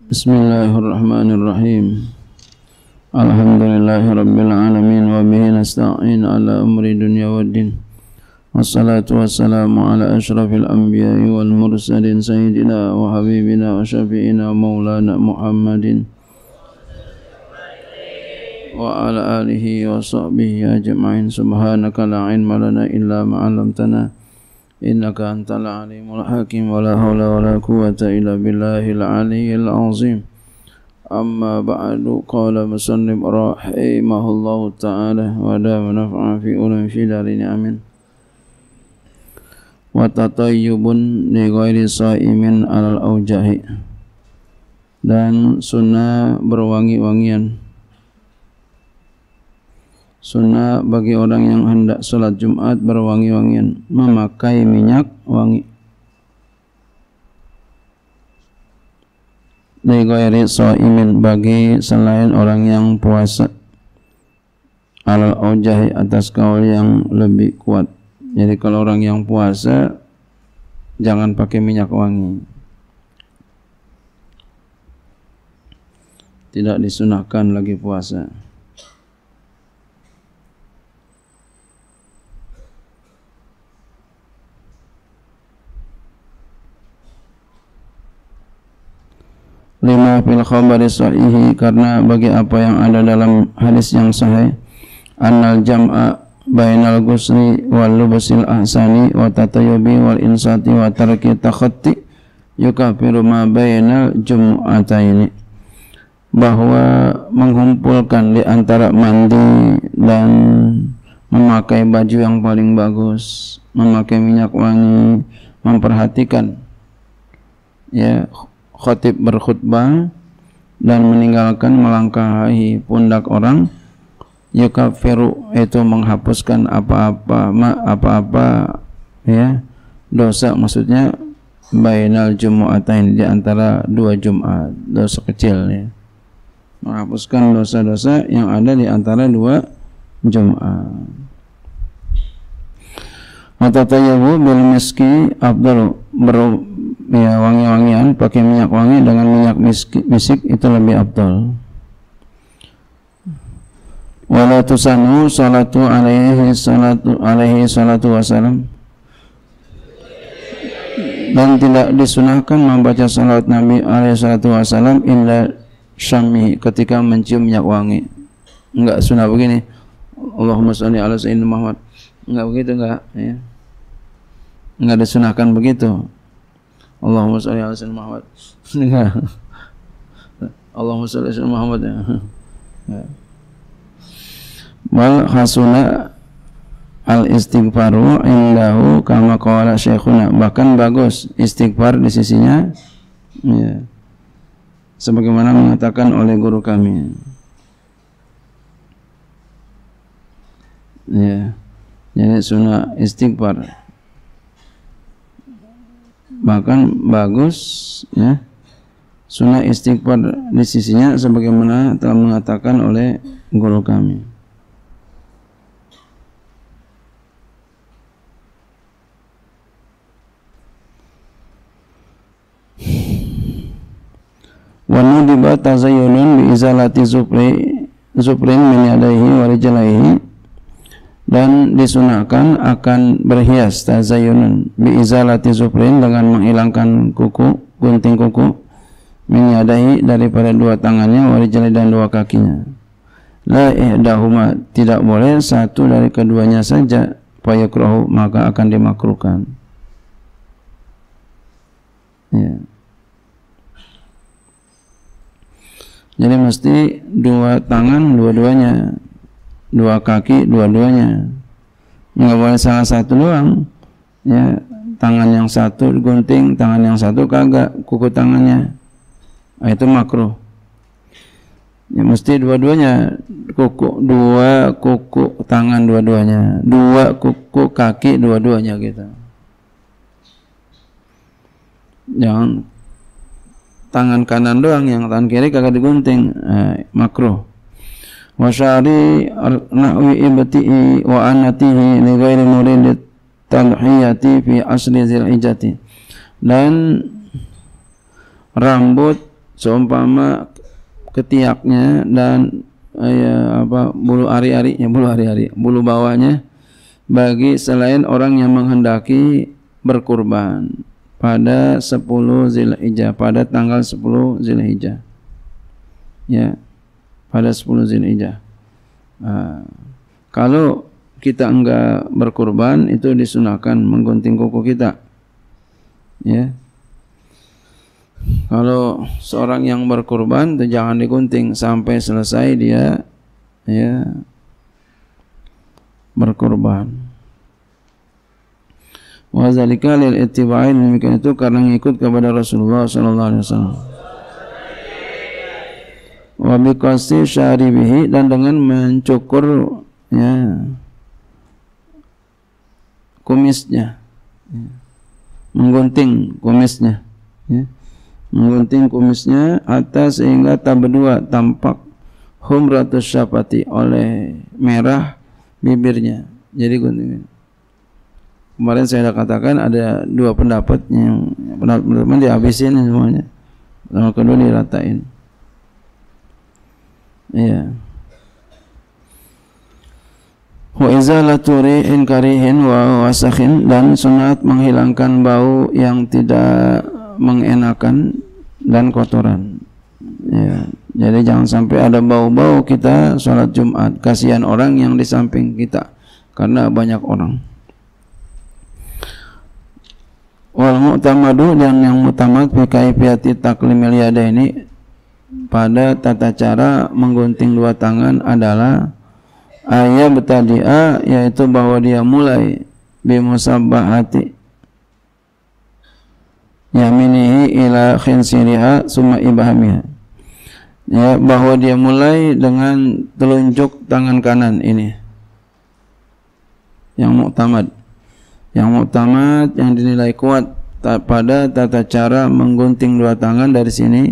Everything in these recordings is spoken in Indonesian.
Bismillahirrahmanirrahim. Alhamdulillahirabbil alamin wa bihi nasta'in ala umri dunya waddin. Wassalatu wassalamu ala asyrafil anbiya'i wal mursalin sayyidina wa habibina wa syafi'ina maulana Muhammadin wa ala alihi wa sahbihi ajma'in. Subhanaka la ilma lana illa ma 'allamtana innaka antal alimul hakim. Wa la hawla wa la quwwata illa billahil aliyyil azim. Amma ba'du. Qala musannif rahimahullahu ta'ala wa dama naf'a fi ulum fi darini amin. Wa tatayyubun li ghairi sa'imin alal aujahi, dan sunnah berwangi-wangian, sunnah bagi orang yang hendak salat Jumat berwangi-wangian, memakai minyak wangi. Li ghairi shaimin, bagi selain orang yang puasa, alal aujahi, atas kaul yang lebih kuat. Jadi kalau orang yang puasa jangan pakai minyak wangi, tidak disunahkan lagi puasa. Lima fil khabari sahihi, karena bagi apa yang ada dalam hadis yang sahih, annal jam'a bainal ghusli wal lubsil ahsani wa tatayyubi wal insati wa tarki takhatti yukafiru ma bainal jum'ataini, bahwa mengumpulkan di antara mandi dan memakai baju yang paling bagus, memakai minyak wangi, memperhatikan ya khatib berkhutbah, dan meninggalkan melangkahi pundak orang, yukafiru, itu menghapuskan apa-apa ya dosa, maksudnya bainal jumu'atain, di antara dua Jumat, dosa kecil ya, menghapuskan dosa-dosa yang ada di antara dua Jumat. Matatayyabu bil miski afdalu, ya wangi-wangian, pakai minyak wangi dengan minyak misik itu lebih afdal. Wala tusanu salatu alaihi salatu wasalam, dan tidak disunahkan membaca salat Nabi alaihi salatu wasalam illa syami, ketika mencium minyak wangi. Enggak sunah begini, Allahumma shalli ala sayyidina Muhammad, enggak begitu, enggak ya, enggak disunahkan begitu. Allahumma shalli ala sayyidina Muhammad, enggak, Allahumma shalli ala sayyidina Muhammad ya. Wal hasuna al istighfaru indahu kama qala syekhuna, bahkan bagus istighfar di sisinya ya, sebagaimana mengatakan oleh guru kami ya. Jadi sunnah istighfar bahkan bagus ya, sunnah istighfar di sisinya sebagaimana telah mengatakan oleh guru kami. Wa nudiba tazayyunun bi izalati zufrin min yadayhi wa rijlaihi, dan disunahkan akan berhias tazayyunun bi izalati zufrin, dengan menghilangkan kuku, gunting kuku, min yadayhi, daripada dua tangannya, wa rijlaihi, dan dua kakinya. La ihdahuma, tidak boleh satu dari keduanya saja, fa yakrahu, maka akan dimakruhkan ya. Jadi mesti dua tangan dua-duanya, dua kaki dua-duanya, nggak boleh salah satu doang ya, tangan yang satu gunting, tangan yang satu kagak, kuku tangannya, nah, itu makruh ya. Mesti dua-duanya, dua kuku tangan dua-duanya, dua kuku kaki dua-duanya gitu, jangan tangan kanan doang, yang tangan kiri kagak digunting, makruh. Wa syari nahwi ibti'i wa anatihi li ghairi murid tadhiyati fi asli dzilhijjati, dan rambut seumpama ketiaknya dan bulu ari-arinya, bulu bawahnya bagi selain orang yang menghendaki berkurban pada 10 Zulhijjah, pada tanggal 10 Zulhijjah. Ya, pada 10 Zulhijjah. Kalau kita enggak berkurban, itu disunahkan menggunting kuku kita. Ya. Kalau seorang yang berkurban itu jangan digunting sampai selesai dia ya berkurban. Wa zalika lil ittiba'i, demikian itu karena ngikut kepada Rasulullah sallallahu alaihi wasallam. Wa bi qasti syaribihi, dan dengan mencukur ya kumisnya. Menggunting kumisnya ya. Menggunting kumisnya atas sehingga tabdua tampak humratus syafati, oleh merah bibirnya. Jadi gunting. Kemarin saya sudah katakan ada dua pendapat yang pendapat dihabisin semuanya. Yang kedua diratain. Iya. Wa izalatu rihin karihin wa wasakhin, dan sunat menghilangkan bau yang tidak mengenakan dan kotoran. Ya, jadi jangan sampai ada bau-bau kita sholat Jumat. Kasihan orang yang di samping kita karena banyak orang. Wal mu'tamadu, dan yang mutamad fi kaifiyati taklimil yadaini, pada tata cara menggunting dua tangan adalah ayat betadi'a, yaitu bahwa dia mulai bimusabbahati yaminihi ila khinsiriha summa ibhamiha, ya, bahwa dia mulai dengan telunjuk tangan kanan ini yang muktamad, yang dinilai kuat pada tata cara menggunting dua tangan dari sini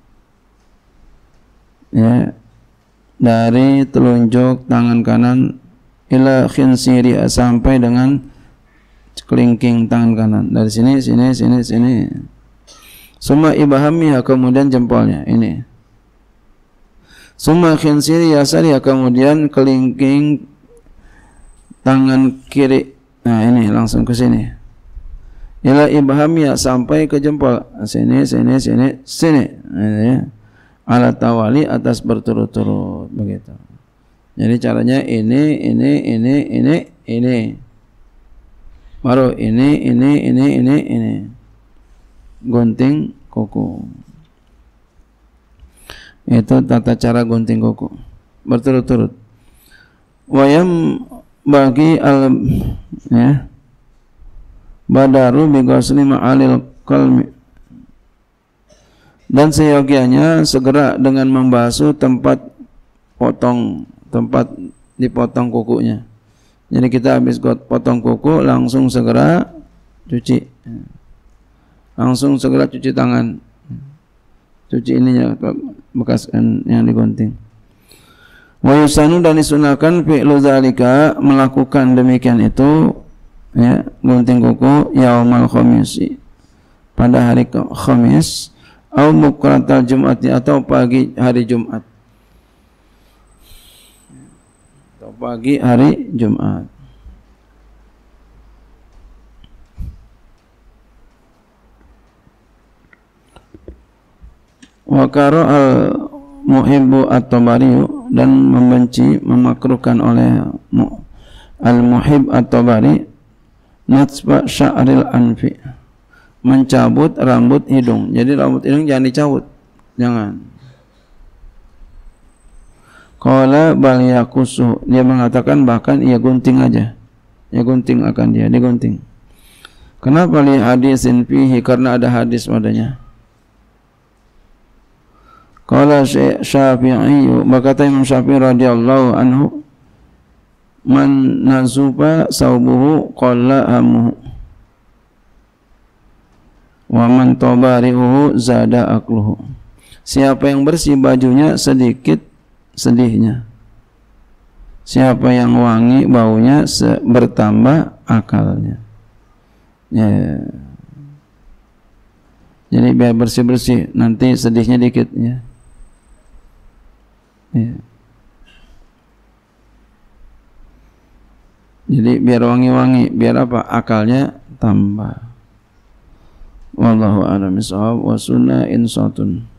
ya, dari telunjuk tangan kanan ila khinsiriha, sampai dengan kelingking tangan kanan, dari sini. Summa ibhamiha, kemudian jempolnya ini. Summa khinsiri yasari, kemudian kelingking tangan kiri. Nah, ini langsung ke sini. Ila ibhamiha, sampai ke jempol. Sini. Ini. Ala tawali, atas berturut-turut, begitu. Jadi caranya ini. Baru ini. Gunting kuku. Itu tata cara gunting kuku berturut-turut. Wayam bagi ya badaru bi ghusli ma'alil qalmi, dan seyogianya segera dengan membasuh tempat dipotong kukunya. Jadi kita habis potong kuku langsung segera cuci. Langsung segera cuci tangan. Cuci ininya bekas yang digunting. Wa yusanu, dan disunahkan fi'lu zalika, melakukan demikian itu ya, gunting kuku yaumal khamisi, pada hari Khamis, au bukratal Jum'ati, atau pagi hari Jumat. Pagi hari Jumat. Wa karo al-muhibbu at-Tabari, dan membenci, memakruhkan oleh al-muhib at-Tabari natsba sya'ril anfi, mencabut rambut hidung. Jadi rambut hidung jangan dicabut, jangan. Qala bal yakusu, dia mengatakan bahkan ia gunting aja. Ya gunting akan dia, digunting. Kenapa li hadisin fihi, karena ada hadis padanya. Qala Syafi'i, berkata Imam Syafi'i radhiyallahu anhu, man nazuba saubuhu qalla hamuhu wa man tabarihu zada akluhu. Siapa yang bersih bajunya sedikit sedihnya. Siapa yang wangi baunya bertambah akalnya. Ya. Jadi biar bersih-bersih, nanti sedihnya dikit ya. Ya. Jadi biar wangi-wangi, biar apa? Akalnya tambah. Wallahu a'lam bishawab wa sunnah insatun.